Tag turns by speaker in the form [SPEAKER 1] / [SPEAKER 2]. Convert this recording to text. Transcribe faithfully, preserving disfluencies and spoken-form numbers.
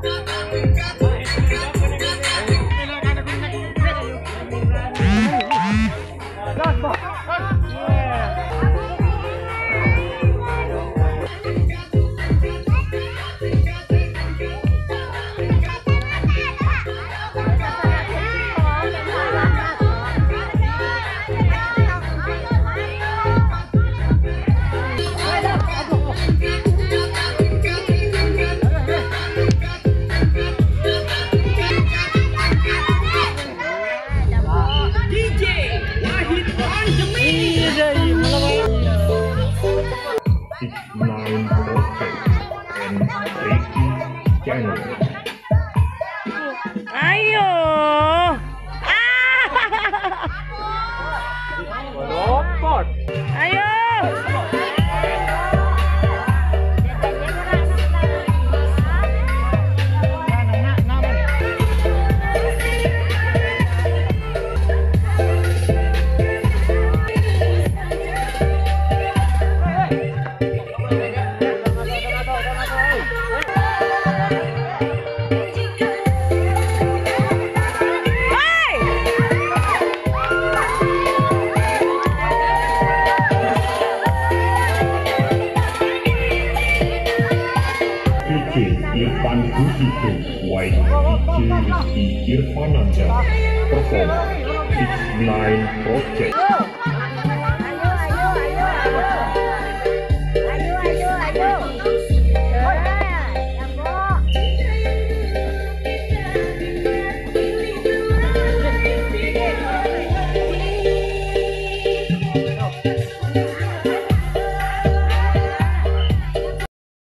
[SPEAKER 1] Nine Project and Ricky Channel.
[SPEAKER 2] Ayo.
[SPEAKER 1] Robot.
[SPEAKER 2] Ayo.
[SPEAKER 1] D J Irfan Husito, white D J Rizky Irfananda, perform Six Nine Project.